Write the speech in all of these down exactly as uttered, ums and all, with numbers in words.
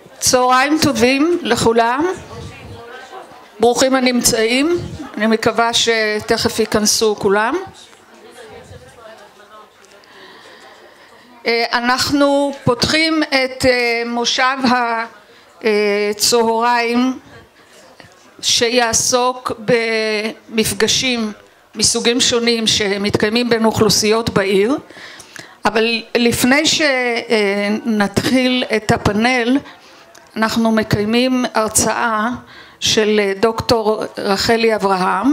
צהריים טובים לכולם, ברוכים הנמצאים, אני מקווה שתכף ייכנסו כולם. אנחנו פותחים את מושב הצהריים שיעסוק במפגשים מסוגים שונים שמתקיימים בין אוכלוסיות בעיר, אבל לפני שנתחיל את הפאנל אנחנו מקיימים הרצאה של דוקטור רחלי אברהם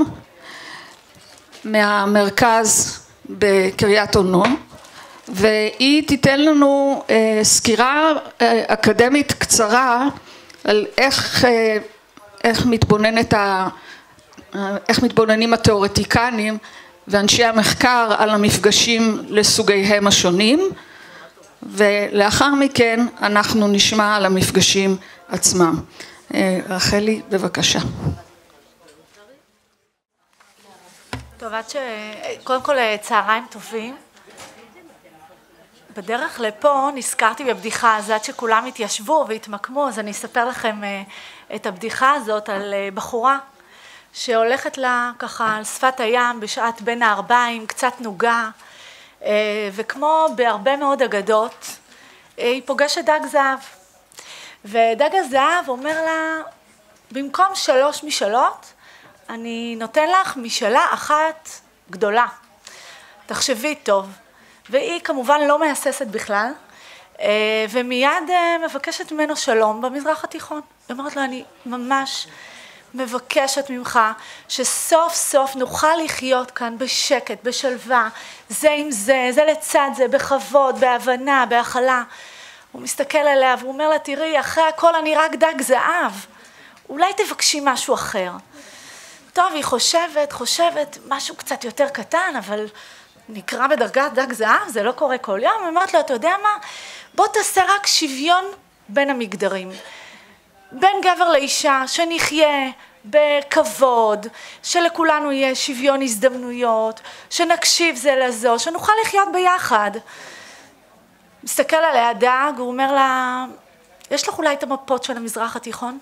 מהמרכז בקריית אונו, והיא תיתן לנו סקירה אקדמית קצרה על איך, איך מתבוננת ה, איך מתבוננים התיאורטיקנים ואנשי המחקר על המפגשים לסוגיהם השונים, ולאחר מכן אנחנו נשמע על המפגשים עצמם. רחלי, בבקשה. טוב, עד ש... קודם כל צהריים טובים. בדרך לפה נזכרתי בבדיחה, אז עד שכולם התיישבו והתמקמו, אז אני אספר לכם את הבדיחה הזאת על בחורה שהולכת לה ככה על שפת הים בשעת בין הערביים, קצת נוגה, וכמו בהרבה מאוד אגדות, היא פוגשת דג זהב. ודג הזהב אומר לה, במקום שלוש משאלות, אני נותן לך משאלה אחת גדולה. תחשבי טוב. והיא כמובן לא מהססת בכלל, ומיד מבקשת ממנו שלום במזרח התיכון. היא אומרת לו, אני ממש מבקשת ממך שסוף סוף נוכל לחיות כאן בשקט, בשלווה, זה עם זה, זה לצד זה, בכבוד, בהבנה, בהכלה. הוא מסתכל עליה והוא אומר לה, תראי, אחרי הכל אני רק דג זהב, אולי תבקשי משהו אחר. טוב, היא חושבת, חושבת, משהו קצת יותר קטן, אבל נקרא בדרגת דג זהב, זה לא קורה כל יום. היא אומרת לו, אתה יודע מה? בוא תעשה רק שוויון בין המגדרים. בין גבר לאישה, שנחיה בכבוד, שלכולנו יהיה שוויון הזדמנויות, שנקשיב זה לזו, שנוכל לחיות ביחד. מסתכל עליה דג, הוא אומר לה, יש לך אולי את המפות של המזרח התיכון?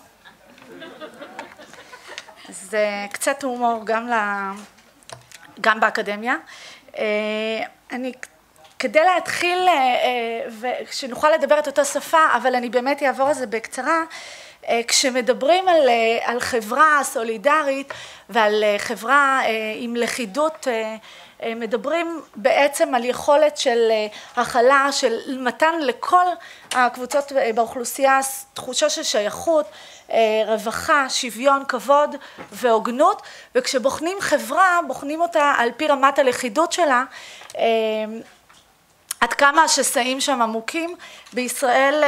אז קצת הומור גם, לה, גם באקדמיה. אני, כדי להתחיל, שנוכל לדבר את אותה שפה, אבל אני באמת אעבור על זה בקצרה, כשמדברים על, על חברה סולידרית ועל חברה עם לכידות, מדברים בעצם על יכולת של הכלה, של מתן לכל הקבוצות באוכלוסייה תחושה של שייכות, רווחה, שוויון, כבוד והוגנות, וכשבוחנים חברה, בוחנים אותה על פי רמת הלכידות שלה, עד כמה השסעים שם עמוקים. בישראל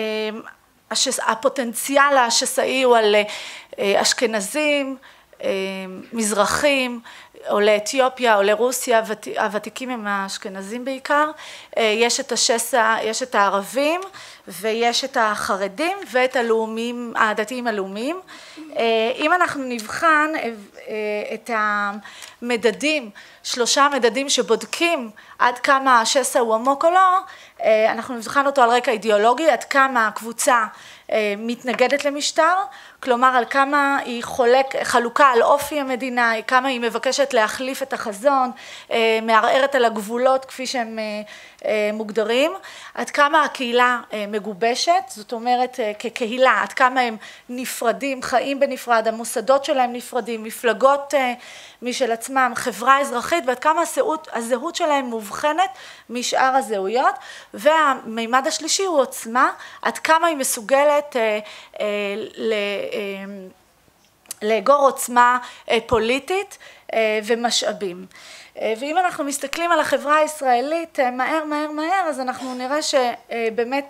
הפוטנציאל השסעי הוא על אשכנזים, מזרחים, עולי אתיופיה, עולי רוסיה, הוותיקים הם האשכנזים בעיקר, יש את השסע, יש את הערבים ויש את החרדים ואת הלאומיים, הדתיים הלאומיים. אם אנחנו נבחן את המדדים, שלושה מדדים שבודקים עד כמה השסע הוא עמוק או לא, אנחנו נבחן אותו על רקע אידיאולוגי, עד כמה הקבוצה מתנגדת למשטר, כלומר על כמה היא חולק, חלוקה על אופי המדינה, כמה היא מבקשת להחליף את החזון, מערערת על הגבולות כפי שהם מוגדרים, עד כמה הקהילה מגובשת, זאת אומרת כקהילה, עד כמה הם נפרדים, חיים בנפרד, המוסדות שלהם נפרדים, מפלגות משל עצמם, חברה אזרחית, ועד כמה הזהות, הזהות שלהם מובחנת משאר הזהויות, והמימד השלישי הוא עוצמה, עד כמה היא מסוגלת אה, אה, ל... לאגור עוצמה פוליטית ומשאבים. ואם אנחנו מסתכלים על החברה הישראלית מהר מהר מהר, אז אנחנו נראה שבאמת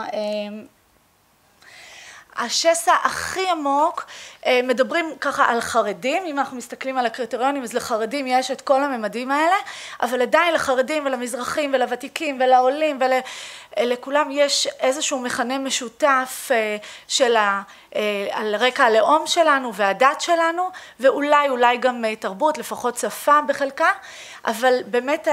השסע הכי עמוק, מדברים ככה על חרדים, אם אנחנו מסתכלים על הקריטריונים, אז לחרדים יש את כל הממדים האלה, אבל עדיין לחרדים ולמזרחים ולוותיקים ולעולים ולכולם יש איזשהו מכנה משותף של ה... על רקע הלאום שלנו והדת שלנו, ואולי אולי גם תרבות, לפחות שפה בחלקה, אבל באמת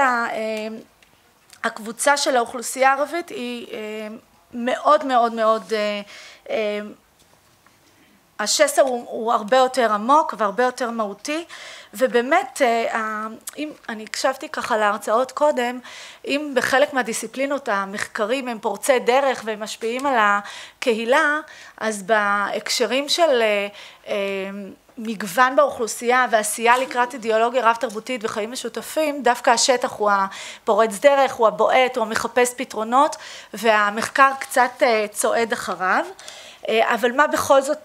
הקבוצה של האוכלוסייה הערבית היא מאוד מאוד מאוד השסע הוא, הוא הרבה יותר עמוק והרבה יותר מהותי, ובאמת, אם אני הקשבתי ככה להרצאות קודם, אם בחלק מהדיסציפלינות המחקרים הם פורצי דרך והם משפיעים על הקהילה, אז בהקשרים של מגוון באוכלוסייה ועשייה לקראת אידיאולוגיה רב תרבותית וחיים משותפים, דווקא השטח הוא הפורץ דרך, הוא הבועט, הוא המחפש פתרונות, והמחקר קצת צועד אחריו. אבל מה בכל זאת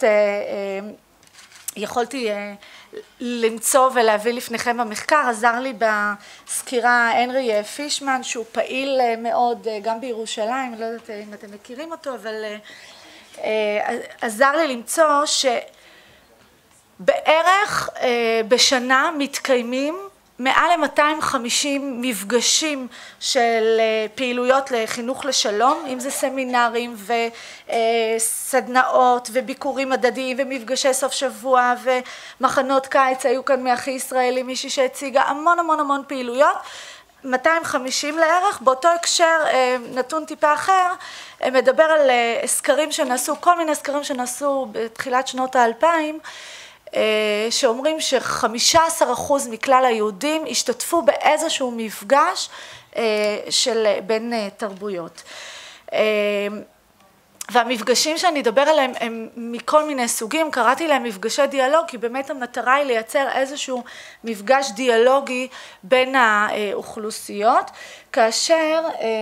יכולתי למצוא ולהביא לפניכם במחקר, עזר לי בסקירה הנרי פישמן, שהוא פעיל מאוד גם בירושלים, אני לא יודעת אם אתם מכירים אותו, אבל עזר לי למצוא שבערך בשנה מתקיימים מעל ל-מאתיים וחמישים מפגשים של פעילויות לחינוך לשלום, אם זה סמינרים וסדנאות וביקורים הדדיים ומפגשי סוף שבוע ומחנות קיץ, היו כאן מאחי ישראלי מישהי שהציגה המון המון המון פעילויות, מאתיים וחמישים לערך. באותו הקשר נתון טיפה אחר, מדבר על סקרים שנעשו, כל מיני סקרים שנעשו בתחילת שנות האלפיים, שאומרים שחמישה עשר אחוז מכלל היהודים השתתפו באיזשהו מפגש של בין תרבויות. והמפגשים שאני אדבר עליהם הם מכל מיני סוגים, קראתי להם מפגשי דיאלוג, כי באמת המטרה היא לייצר איזשהו מפגש דיאלוגי בין האוכלוסיות, כאשר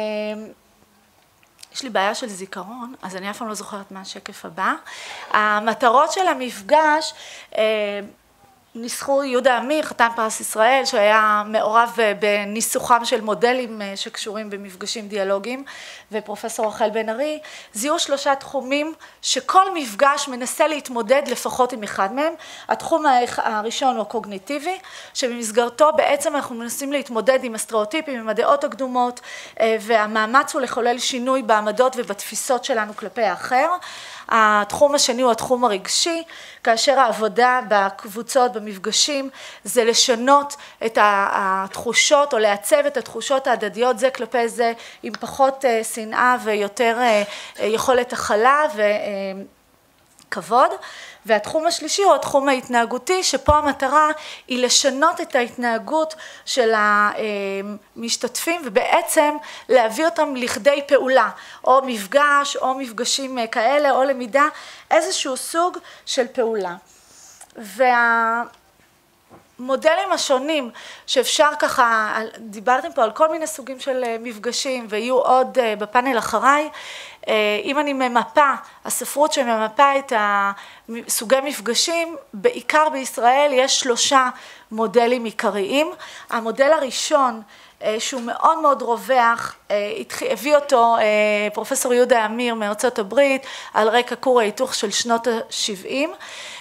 יש לי בעיה של זיכרון, אז אני אף פעם לא זוכרת מה השקף הבא. המטרות של המפגש, ניסחו יהודה אמיר, חתן פרס ישראל, שהיה מעורב בניסוחם של מודלים שקשורים במפגשים דיאלוגיים, ופרופסור רחל בן ארי, זיהו שלושה תחומים שכל מפגש מנסה להתמודד לפחות עם אחד מהם. התחום הראשון הוא הקוגניטיבי, שבמסגרתו בעצם אנחנו מנסים להתמודד עם הסטריאוטיפים, עם הדעות הקדומות, והמאמץ הוא לחולל שינוי בעמדות ובתפיסות שלנו כלפי האחר. התחום השני הוא התחום הרגשי, כאשר העבודה בקבוצות, במפגשים, זה לשנות את התחושות או לעצב את התחושות ההדדיות זה כלפי זה עם פחות שנאה ויותר יכולת הכלה וכבוד. והתחום השלישי הוא התחום ההתנהגותי, שפה המטרה היא לשנות את ההתנהגות של המשתתפים ובעצם להביא אותם לכדי פעולה, או מפגש או מפגשים כאלה או למידה, איזשהו סוג של פעולה. וה... מודלים השונים שאפשר ככה, דיברתם פה על כל מיני סוגים של מפגשים ויהיו עוד בפאנל אחריי, אם אני ממפה, הספרות שממפה את סוגי מפגשים, בעיקר בישראל יש שלושה מודלים עיקריים. המודל הראשון שהוא מאוד מאוד רווח, הביא אותו פרופסור יהודה אמיר מארצות הברית על רקע כור ההיתוך של שנות ה-שבעים,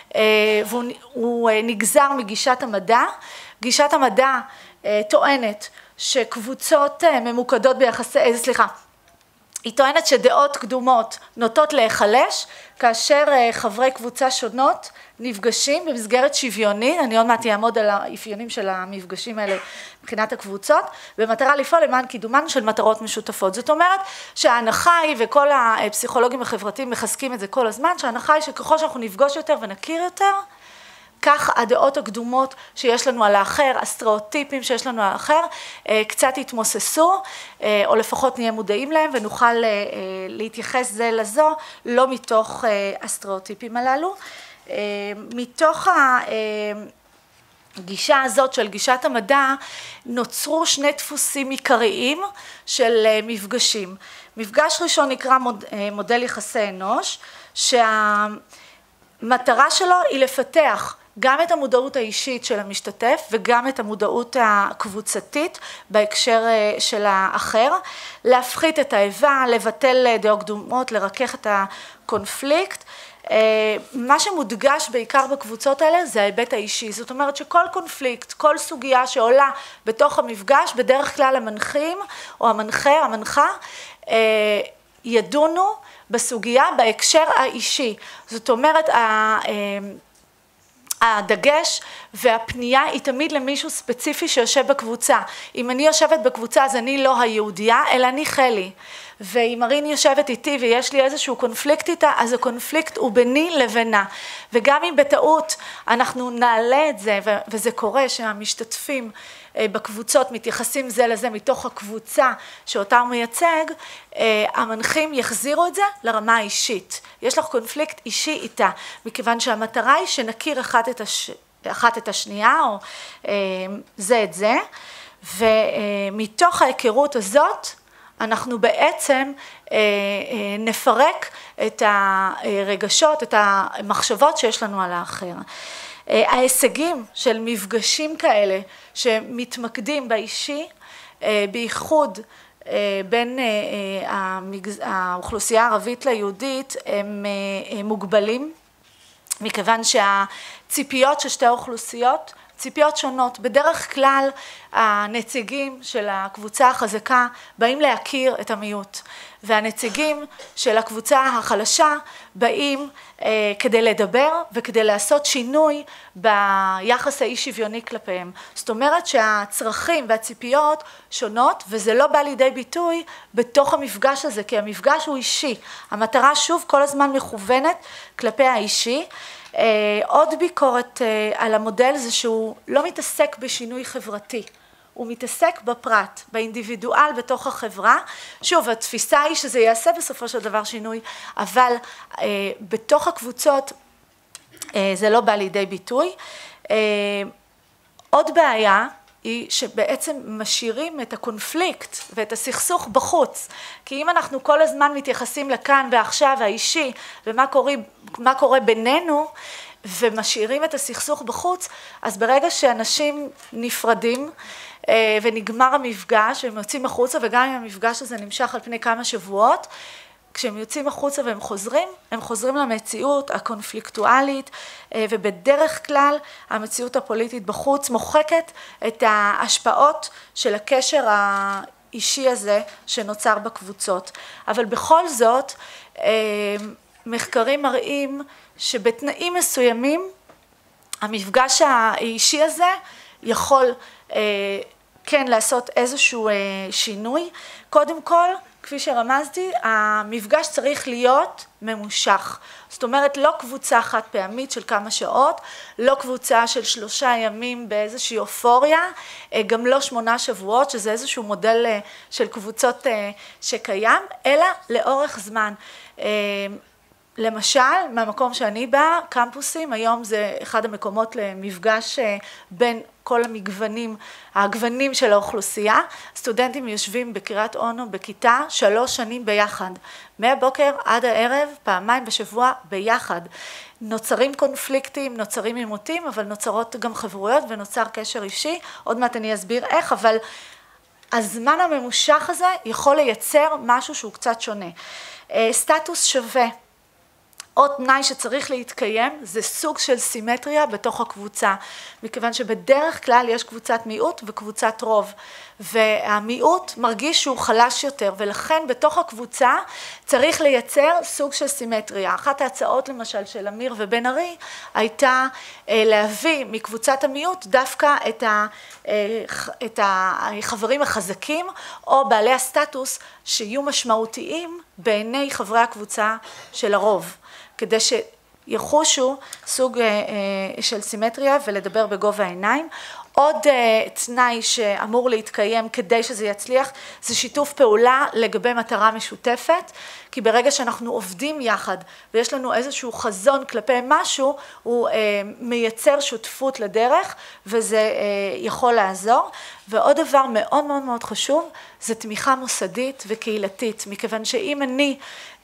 והוא נגזר מגישת המדע. גישת המדע טוענת שקבוצות ממוקדות ביחסי, סליחה, היא טוענת שדעות קדומות נוטות להיחלש, כאשר חברי קבוצה שונות נפגשים במסגרת שוויונית, אני עוד מעט אעמוד על האפיונים של המפגשים האלה מבחינת הקבוצות, במטרה לפעול למען קידומן של מטרות משותפות. זאת אומרת שההנחה היא, וכל הפסיכולוגים החברתיים מחזקים את זה כל הזמן, שההנחה היא שככל שאנחנו נפגוש יותר ונכיר יותר, כך הדעות הקדומות שיש לנו על האחר, הסטריאוטיפים שיש לנו על האחר, קצת יתמוססו, או לפחות נהיה מודעים להם ונוכל להתייחס זה לזו, לא מתוך הסטריאוטיפים הללו. מתוך הגישה הזאת של גישת המדע נוצרו שני דפוסים עיקריים של מפגשים. מפגש ראשון נקרא מודל יחסי אנוש, שהמטרה שלו היא לפתח גם את המודעות האישית של המשתתף וגם את המודעות הקבוצתית בהקשר של האחר, להפחית את האיבה, לבטל דעות קדומות, לרכך את הקונפליקט. מה שמודגש בעיקר בקבוצות האלה זה ההיבט האישי, זאת אומרת שכל קונפליקט, כל סוגיה שעולה בתוך המפגש, בדרך כלל המנחים או המנחה, המנחה, ידונו בסוגיה בהקשר האישי. זאת אומרת, הדגש והפנייה היא תמיד למישהו ספציפי שיושב בקבוצה. אם אני יושבת בקבוצה אז אני לא היהודייה, אלא אני חלי. ואם מרין יושבת איתי ויש לי איזשהו קונפליקט איתה, אז הקונפליקט הוא ביני לבינה. וגם אם בטעות אנחנו נעלה את זה, וזה קורה שהמשתתפים בקבוצות מתייחסים זה לזה מתוך הקבוצה שאותה הוא מייצג, המנחים יחזירו את זה לרמה האישית. יש לך קונפליקט אישי איתה, מכיוון שהמטרה היא שנכיר אחת את, הש... אחת את השנייה, או זה את זה, ומתוך ההיכרות הזאת, אנחנו בעצם נפרק את הרגשות, את המחשבות שיש לנו על האחר. ההישגים של מפגשים כאלה שמתמקדים באישי, בייחוד בין האוכלוסייה הערבית ליהודית, הם מוגבלים, מכיוון שהציפיות של שתי האוכלוסיות, ציפיות שונות. בדרך כלל הנציגים של הקבוצה החזקה באים להכיר את המיעוט, והנציגים של הקבוצה החלשה באים אה, כדי לדבר וכדי לעשות שינוי ביחס האי שוויוני כלפיהם. זאת אומרת שהצרכים והציפיות שונות, וזה לא בא לידי ביטוי בתוך המפגש הזה, כי המפגש הוא אישי. המטרה שוב כל הזמן מכוונת כלפי האישי. עוד ביקורת על המודל זה שהוא לא מתעסק בשינוי חברתי, הוא מתעסק בפרט, באינדיבידואל בתוך החברה. שוב, התפיסה היא שזה יעשה בסופו של דבר שינוי, אבל בתוך הקבוצות זה לא בא לידי ביטוי. עוד בעיה היא שבעצם משאירים את הקונפליקט ואת הסכסוך בחוץ. כי אם אנחנו כל הזמן מתייחסים לכאן ועכשיו האישי ומה קורה, מה קורה בינינו, ומשאירים את הסכסוך בחוץ, אז ברגע שאנשים נפרדים ונגמר המפגש והם יוצאים החוצה, וגם אם המפגש הזה נמשך על פני כמה שבועות, כשהם יוצאים החוצה והם חוזרים, הם חוזרים למציאות הקונפליקטואלית, ובדרך כלל המציאות הפוליטית בחוץ מוחקת את ההשפעות של הקשר האישי הזה שנוצר בקבוצות. אבל בכל זאת, מחקרים מראים שבתנאים מסוימים, המפגש האישי הזה יכול כן לעשות איזשהו שינוי. קודם כל, כפי שרמזתי, המפגש צריך להיות ממושך. זאת אומרת, לא קבוצה חד פעמית של כמה שעות, לא קבוצה של שלושה ימים באיזושהי אופוריה, גם לא שמונה שבועות, שזה איזשהו מודל של קבוצות שקיים, אלא לאורך זמן. למשל, מהמקום שאני באה, קמפוסים, היום זה אחד המקומות למפגש בין כל המגוונים, הגוונים של האוכלוסייה. סטודנטים יושבים בקריית אונו בכיתה שלוש שנים ביחד. מהבוקר עד הערב, פעמיים בשבוע ביחד. נוצרים קונפליקטים, נוצרים עימותים, אבל נוצרות גם חברויות ונוצר קשר אישי. עוד מעט אני אסביר איך, אבל הזמן הממושך הזה יכול לייצר משהו שהוא קצת שונה. סטטוס שווה. עוד תנאי שצריך להתקיים זה סוג של סימטריה בתוך הקבוצה, מכיוון שבדרך כלל יש קבוצת מיעוט וקבוצת רוב, והמיעוט מרגיש שהוא חלש יותר, ולכן בתוך הקבוצה צריך לייצר סוג של סימטריה. אחת ההצעות למשל של אמיר ובן ארי הייתה להביא מקבוצת המיעוט דווקא את, ה, את החברים החזקים או בעלי הסטטוס שיהיו משמעותיים בעיני חברי הקבוצה של הרוב. כדי שיחושו סוג של סימטריה ולדבר בגובה העיניים. עוד תנאי שאמור להתקיים כדי שזה יצליח, זה שיתוף פעולה לגבי מטרה משותפת, כי ברגע שאנחנו עובדים יחד ויש לנו איזשהו חזון כלפי משהו, הוא מייצר שותפות לדרך וזה יכול לעזור. ועוד דבר מאוד מאוד מאוד חשוב, זה תמיכה מוסדית וקהילתית, מכיוון שאם אני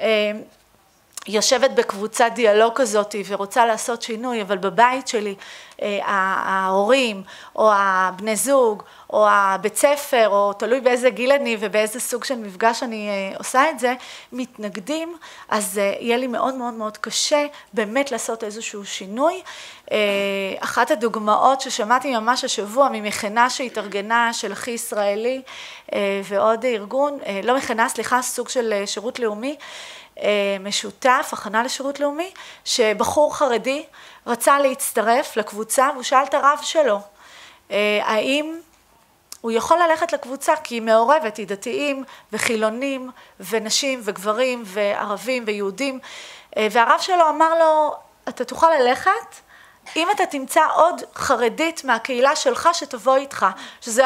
יושבת בקבוצת דיאלוג כזאת ורוצה לעשות שינוי, אבל בבית שלי ההורים או הבני זוג או הבית ספר, או תלוי באיזה גיל אני ובאיזה סוג של מפגש אני עושה את זה, מתנגדים, אז יהיה לי מאוד מאוד מאוד קשה באמת לעשות איזשהו שינוי. אחת הדוגמאות ששמעתי ממש השבוע ממכינה שהתארגנה של אחי ישראלי ועוד ארגון, לא מכינה, סליחה, סוג של שירות לאומי, משותף, הכנה לשירות לאומי, שבחור חרדי רצה להצטרף לקבוצה, והוא שאל את הרב שלו, האם הוא יכול ללכת לקבוצה כי היא מעורבת, היא דתיים וחילונים ונשים וגברים וערבים ויהודים, והרב שלו אמר לו, אתה תוכל ללכת אם אתה תמצא עוד חרדית מהקהילה שלך שתבוא איתך, שזה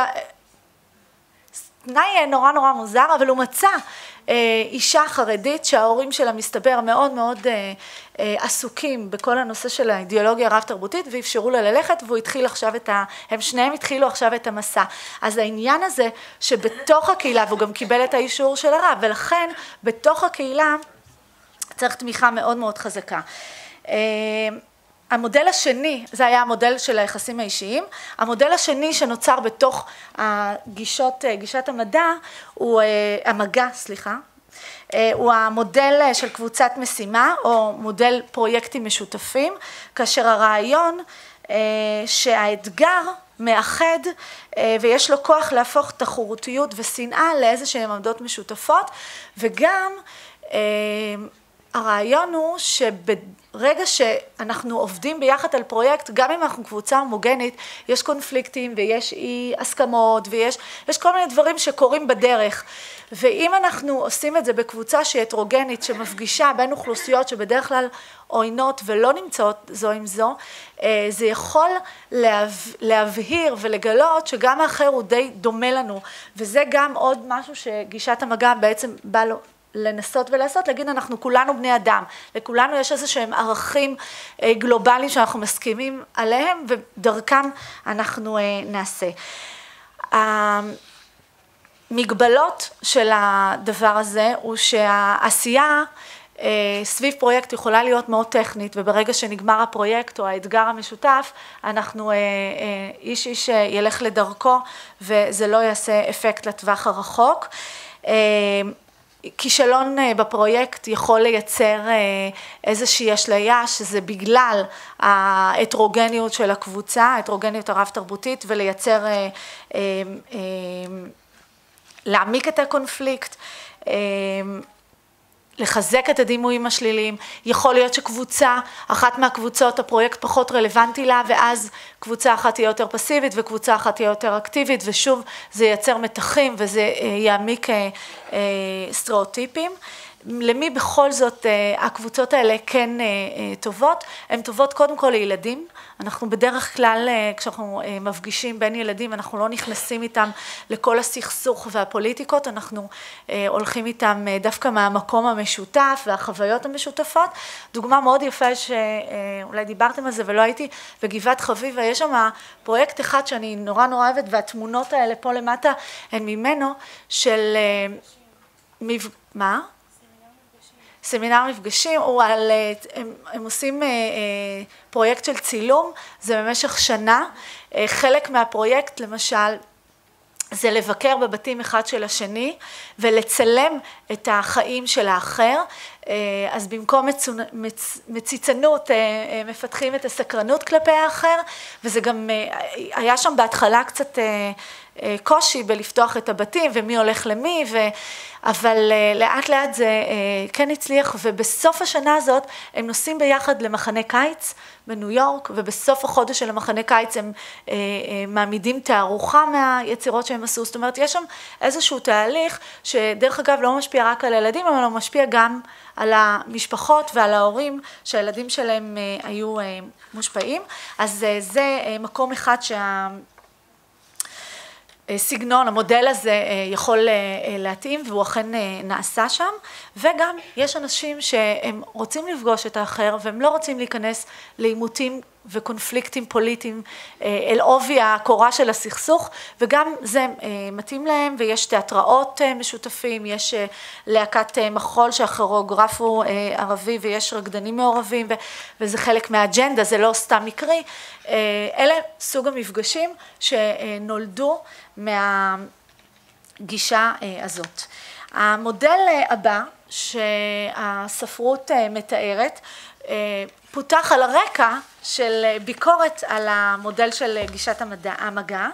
תנאי נורא נורא מוזר, אבל הוא מצא אישה חרדית שההורים שלה מסתבר מאוד מאוד עסוקים בכל הנושא של האידיאולוגיה הרב תרבותית, ואפשרו לה ללכת, והוא התחיל עכשיו את ה... הם שניהם התחילו עכשיו את המסע. אז העניין הזה שבתוך הקהילה, והוא גם קיבל את האישור של הרב, ולכן בתוך הקהילה צריך תמיכה מאוד מאוד חזקה. המודל השני, זה היה המודל של היחסים האישיים, המודל השני שנוצר בתוך הגישות, גישת המדע, הוא, המגע, סליחה, הוא המודל של קבוצת משימה, או מודל פרויקטים משותפים, כאשר הרעיון שהאתגר מאחד ויש לו כוח להפוך תחרותיות ושנאה לאיזה שהן עמדות משותפות, וגם הרעיון הוא שברגע שאנחנו עובדים ביחד על פרויקט, גם אם אנחנו קבוצה הומוגנית, יש קונפליקטים ויש אי הסכמות ויש יש כל מיני דברים שקורים בדרך. ואם אנחנו עושים את זה בקבוצה שהיא הטרוגנית, שמפגישה בין אוכלוסיות שבדרך כלל עוינות ולא נמצאות זו עם זו, זה יכול להבהיר ולגלות שגם האחר הוא די דומה לנו. וזה גם עוד משהו שגישת המגע בעצם בא לו לנסות ולעשות, להגיד אנחנו כולנו בני אדם, לכולנו יש איזה שהם ערכים גלובליים שאנחנו מסכימים עליהם, ודרכם אנחנו נעשה. המגבלות של הדבר הזה הוא שהעשייה סביב פרויקט יכולה להיות מאוד טכנית, וברגע שנגמר הפרויקט או האתגר המשותף, אנחנו איש איש ילך לדרכו, וזה לא יעשה אפקט לטווח הרחוק. כישלון בפרויקט יכול לייצר איזושהי אשליה שזה בגלל ההטרוגניות של הקבוצה, ההטרוגניות הרב תרבותית, ולייצר, להעמיק את הקונפליקט, לחזק את הדימויים השליליים. יכול להיות שקבוצה, אחת מהקבוצות, הפרויקט פחות רלוונטי לה, ואז קבוצה אחת תהיה יותר פסיבית וקבוצה אחת תהיה יותר אקטיבית, ושוב זה ייצר מתחים וזה יעמיק סטריאוטיפים. למי בכל זאת הקבוצות האלה כן טובות? הן טובות קודם כל לילדים. אנחנו בדרך כלל כשאנחנו מפגישים בין ילדים, אנחנו לא נכנסים איתם לכל הסכסוך והפוליטיקות, אנחנו הולכים איתם דווקא מהמקום המשותף והחוויות המשותפות. דוגמה מאוד יפה שאולי דיברתם על זה ולא הייתי, בגבעת חביבה יש שם פרויקט אחד שאני נורא נורא אוהבת, והתמונות האלה פה למטה הן ממנו של מפג... מה? סמינר מפגשים, הוא על, הם, הם עושים פרויקט של צילום, זה במשך שנה. חלק מהפרויקט למשל זה לבקר בבתים אחד של השני ולצלם את החיים של האחר, אז במקום מצ... מציצנות מפתחים את הסקרנות כלפי האחר, וזה גם היה שם בהתחלה קצת קושי בלפתוח את הבתים ומי הולך למי, ו... אבל לאט לאט זה כן הצליח, ובסוף השנה הזאת הם נוסעים ביחד למחנה קיץ בניו יורק, ובסוף החודש של המחנה קיץ הם מעמידים תערוכה מהיצירות שהם עשו. זאת אומרת, יש שם איזשהו תהליך שדרך אגב לא משפיע רק על הילדים, אבל הוא משפיע גם על המשפחות ועל ההורים שהילדים שלהם היו מושפעים. אז זה מקום אחד שה... סגנון, המודל הזה יכול להתאים, והוא אכן נעשה שם, וגם יש אנשים שהם רוצים לפגוש את האחר, והם לא רוצים להיכנס לעימותים וקונפליקטים פוליטיים אל עובי הקורה של הסכסוך, וגם זה מתאים להם, ויש תיאטראות משותפים, יש להקת מחול שהכוריאוגרף הוא ערבי, ויש רקדנים מעורבים, וזה חלק מהאג'נדה, זה לא סתם מקרי. אלה סוג המפגשים שנולדו מהגישה הזאת. המודל הבא שהספרות מתארת, פותח על הרקע של ביקורת על המודל של גישת המדע, המגע,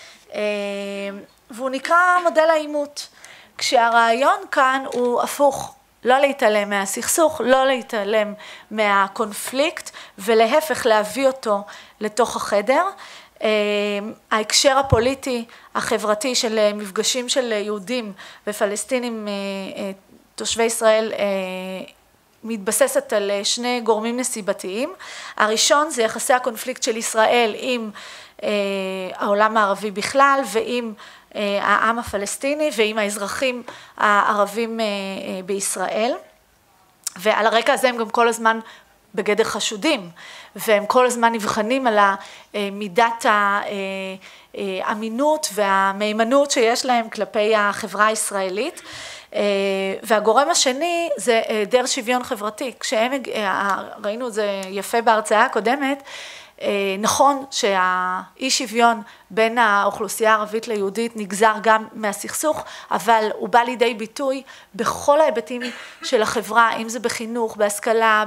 והוא נקרא מודל העימות, כשהרעיון כאן הוא הפוך, לא להתעלם מהסכסוך, לא להתעלם מהקונפליקט, ולהפך להביא אותו לתוך החדר. ההקשר הפוליטי, החברתי של מפגשים של יהודים ופלסטינים, תושבי ישראל, מתבססת על שני גורמים נסיבתיים. הראשון זה יחסי הקונפליקט של ישראל עם העולם הערבי בכלל ועם העם הפלסטיני ועם האזרחים הערבים בישראל. ועל הרקע הזה הם גם כל הזמן בגדר חשודים, והם כל הזמן נבחנים על מידת האמינות והמהימנות שיש להם כלפי החברה הישראלית. והגורם השני זה היעדר שוויון חברתי. כשהם, ראינו את זה יפה בהרצאה הקודמת, נכון שהאי שוויון בין האוכלוסייה הערבית ליהודית נגזר גם מהסכסוך, אבל הוא בא לידי ביטוי בכל ההיבטים של החברה, אם זה בחינוך, בהשכלה,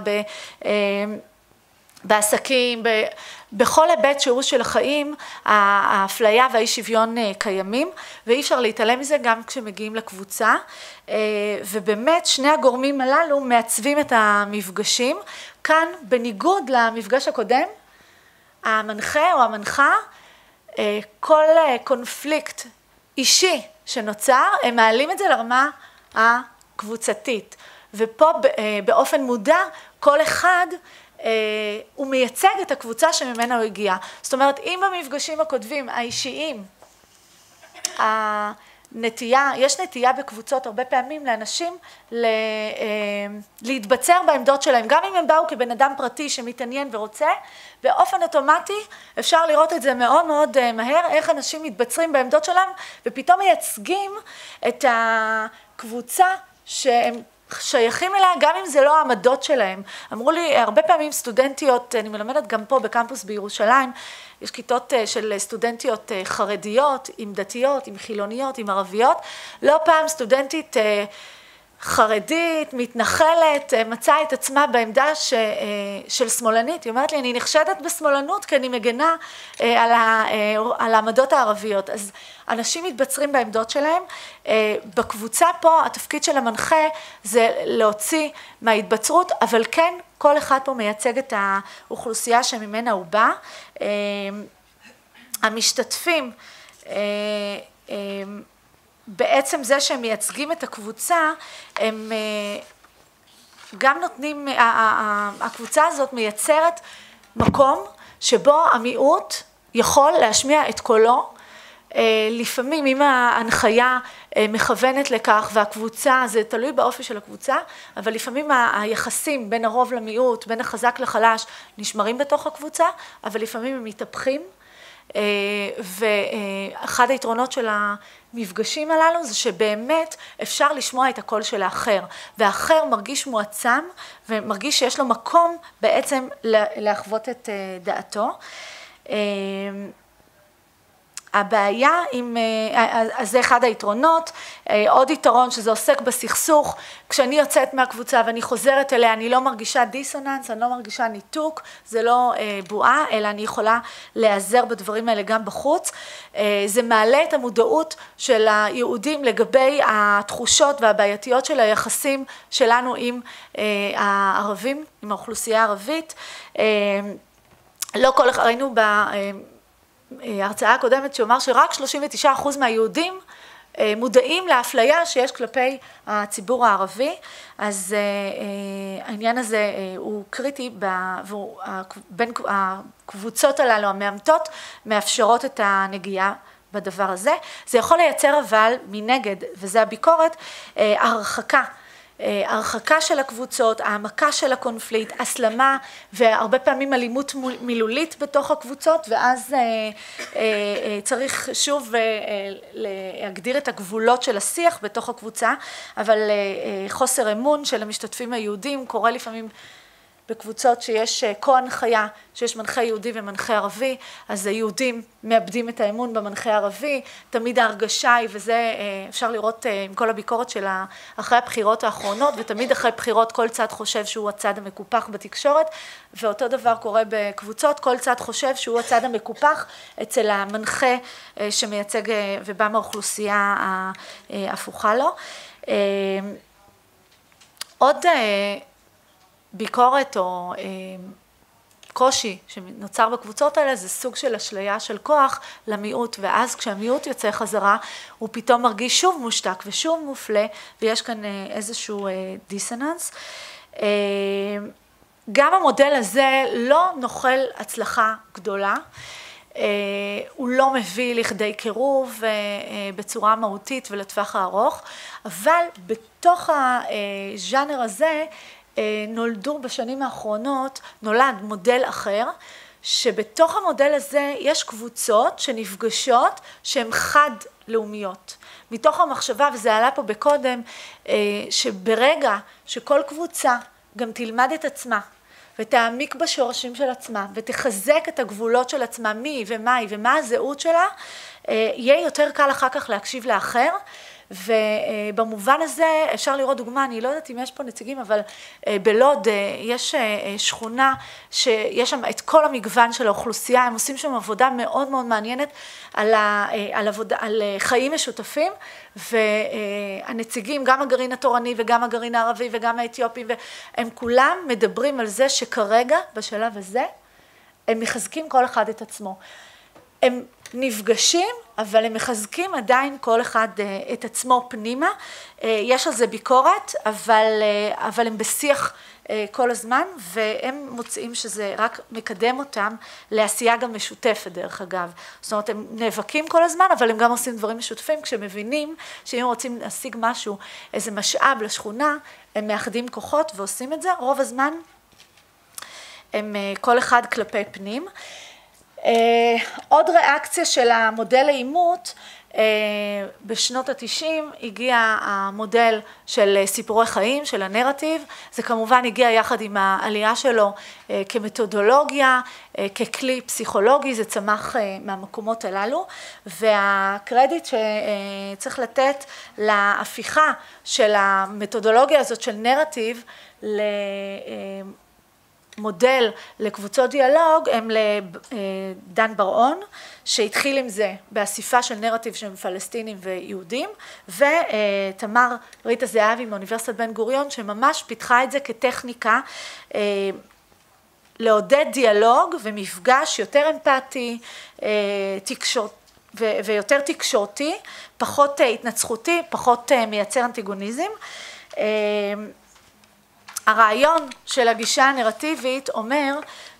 בעסקים, בכל היבט שהוא של החיים, האפליה והאי שוויון קיימים, ואי אפשר להתעלם מזה גם כשמגיעים לקבוצה, ובאמת שני הגורמים הללו מעצבים את המפגשים. כאן בניגוד למפגש הקודם, המנחה או המנחה, כל קונפליקט אישי שנוצר, הם מעלים את זה לרמה הקבוצתית. ופה באופן מודע, כל אחד הוא מייצג את הקבוצה שממנה הוא הגיע. זאת אומרת, אם במפגשים הקודמים, האישיים, הנטייה, יש נטייה בקבוצות הרבה פעמים לאנשים להתבצר בעמדות שלהם, גם אם הם באו כבן אדם פרטי שמתעניין ורוצה, באופן אוטומטי אפשר לראות את זה מאוד מאוד מהר, איך אנשים מתבצרים בעמדות שלהם, ופתאום מייצגים את הקבוצה שהם שייכים אליה, גם אם זה לא העמדות שלהם. אמרו לי, הרבה פעמים סטודנטיות, אני מלמדת גם פה בקמפוס בירושלים, יש כיתות של סטודנטיות חרדיות, עם דתיות, עם חילוניות, עם ערביות, לא פעם סטודנטית חרדית, מתנחלת, מצאה את עצמה בעמדה ש, של שמאלנית. היא אומרת לי, אני נחשדת בשמאלנות כי אני מגנה על, ה, על העמדות הערביות. אז אנשים מתבצרים בעמדות שלהם. בקבוצה פה, התפקיד של המנחה זה להוציא מההתבצרות, אבל כן, כל אחד פה מייצג את האוכלוסייה שממנה הוא בא. המשתתפים, בעצם זה שהם מייצגים את הקבוצה, הם גם נותנים, הקבוצה הזאת מייצרת מקום שבו המיעוט יכול להשמיע את קולו. לפעמים אם ההנחיה מכוונת לכך והקבוצה, זה תלוי באופי של הקבוצה, אבל לפעמים היחסים בין הרוב למיעוט, בין החזק לחלש, נשמרים בתוך הקבוצה, אבל לפעמים הם מתהפכים. ואחד היתרונות של המפגשים הללו זה שבאמת אפשר לשמוע את הקול של האחר, והאחר מרגיש מועצם ומרגיש שיש לו מקום בעצם להחוות את דעתו. הבעיה עם, אז זה אחד היתרונות, עוד יתרון שזה עוסק בסכסוך, כשאני יוצאת מהקבוצה ואני חוזרת אליה, אני לא מרגישה דיסוננס, אני לא מרגישה ניתוק, זה לא בועה, אלא אני יכולה להיעזר בדברים האלה גם בחוץ. זה מעלה את המודעות של היהודים לגבי התחושות והבעייתיות של היחסים שלנו עם הערבים, עם האוכלוסייה הערבית. לא כל, ראינו ב... ההרצאה הקודמת שאומר שרק שלושים ותשעה אחוז מהיהודים מודעים לאפליה שיש כלפי הציבור הערבי, אז העניין הזה הוא קריטי, בין הקבוצות הללו המאמתות מאפשרות את הנגיעה בדבר הזה. זה יכול לייצר אבל מנגד, וזה הביקורת, הרחקה. הרחקה של הקבוצות, העמקה של הקונפליקט, הסלמה והרבה פעמים אלימות מילולית בתוך הקבוצות, ואז צריך שוב להגדיר את הגבולות של השיח בתוך הקבוצה, אבל חוסר אמון של המשתתפים היהודים קורה לפעמים בקבוצות שיש כה-הנחיה, שיש מנחה יהודי ומנחה ערבי, אז היהודים מאבדים את האמון במנחה הערבי, תמיד ההרגשה היא, וזה אפשר לראות עם כל הביקורת של אחרי הבחירות האחרונות, ותמיד אחרי בחירות כל צד חושב שהוא הצד המקופח בתקשורת, ואותו דבר קורה בקבוצות, כל צד חושב שהוא הצד המקופח אצל המנחה שמייצג ובא מהאוכלוסייה ההפוכה לו. עוד ביקורת או הקושי שנוצר בקבוצות האלה זה סוג של אשליה של כוח למיעוט, ואז כשהמיעוט יוצא חזרה הוא פתאום מרגיש שוב מושתק ושוב מופלה, ויש כאן איזשהו דיסוננס. גם המודל הזה לא נוחל הצלחה גדולה, הוא לא מביא לכדי קירוב בצורה מהותית ולטווח הארוך, אבל בתוך הז'אנר הזה נולדו בשנים האחרונות, נולד מודל אחר, שבתוך המודל הזה יש קבוצות שנפגשות שהן חד-לאומיות. מתוך המחשבה, וזה עלה פה בקודם, שברגע שכל קבוצה גם תלמד את עצמה, ותעמיק בשורשים של עצמה, ותחזק את הגבולות של עצמה, מי ומה היא ומה הזהות שלה, יהיה יותר קל אחר כך להקשיב לאחר, ובמובן הזה אפשר לראות דוגמה, אני לא יודעת אם יש פה נציגים, אבל בלוד יש שכונה שיש שם את כל המגוון של האוכלוסייה, הם עושים שם עבודה מאוד מאוד מעניינת על, ה, על, עבודה, על חיים משותפים, והנציגים, גם הגרעין התורני וגם הגרעין הערבי וגם האתיופים, הם כולם מדברים על זה שכרגע, בשלב הזה, הם מחזקים כל אחד את עצמו. הם נפגשים, אבל הם מחזקים עדיין כל אחד את עצמו פנימה. יש על זה ביקורת, אבל, אבל הם בשיח כל הזמן, והם מוצאים שזה רק מקדם אותם לעשייה גם משותפת דרך אגב. זאת אומרת, הם נאבקים כל הזמן, אבל הם גם עושים דברים משותפים, כשמבינים שאם רוצים להשיג משהו, איזה משאב לשכונה, הם מאחדים כוחות ועושים את זה. רוב הזמן הם כל אחד כלפי פנים. עוד ריאקציה של המודל האימות, בשנות התשעים הגיע המודל של סיפורי חיים, של הנרטיב, זה כמובן הגיע יחד עם העלייה שלו כמתודולוגיה, ככלי פסיכולוגי, זה צמח מהמקומות הללו, והקרדיט שצריך לתת להפיכה של המתודולוגיה הזאת של נרטיב מודל לקבוצות דיאלוג הם לדן בר-און, שהתחיל עם זה באסיפה של נרטיב של פלסטינים ויהודים, ותמר ריטה זהבי מאוניברסיטת בן גוריון, שממש פיתחה את זה כטכניקה לעודד דיאלוג ומפגש יותר אמפתי, תקשורת, ויותר תקשורתי, פחות התנצחותי, פחות מייצר אנטיגוניזם. הרעיון של הגישה הנרטיבית אומר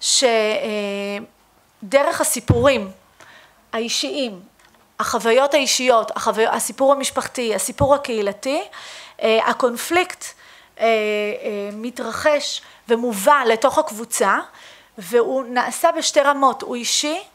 שדרך הסיפורים האישיים, החוויות האישיות, החוו... הסיפור המשפחתי, הסיפור הקהילתי, הקונפליקט מתרחש ומובא לתוך הקבוצה, והוא נעשה בשתי רמות, הוא אישי,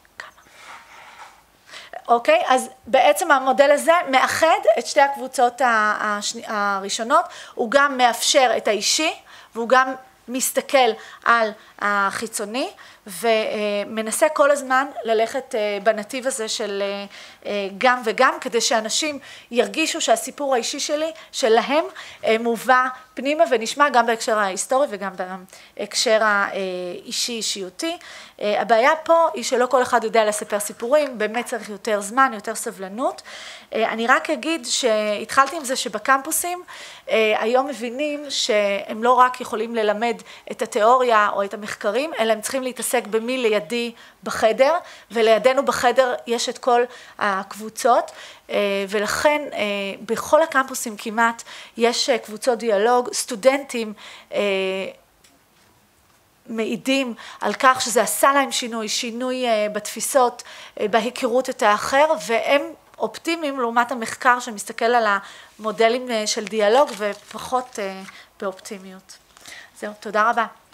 אוקיי? אז בעצם המודל הזה מאחד את שתי הקבוצות הראשונות, הוא גם מאפשר את האישי, והוא גם מסתכל על החיצוני, ומנסה כל הזמן ללכת בנתיב הזה של גם וגם, כדי שאנשים ירגישו שהסיפור האישי שלי, שלהם, מובא פנימה ונשמע גם בהקשר ההיסטורי וגם בהקשר האישי-אישיותי. הבעיה פה היא שלא כל אחד יודע לספר סיפורים, באמת צריך יותר זמן, יותר סבלנות. אני רק אגיד שהתחלתי עם זה שבקמפוסים היום מבינים שהם לא רק יכולים ללמד את התיאוריה או את המחקרים, אלא הם צריכים להתעסק במי לידי בחדר, ולידינו בחדר יש את כל הקבוצות, ולכן בכל הקמפוסים כמעט יש קבוצות דיאלוג, סטודנטים מעידים על כך שזה עשה להם שינוי, שינוי בתפיסות, בהיכרות את האחר, והם אופטימיים לעומת המחקר שמסתכל על המודלים של דיאלוג ופחות באופטימיות. זהו, תודה רבה.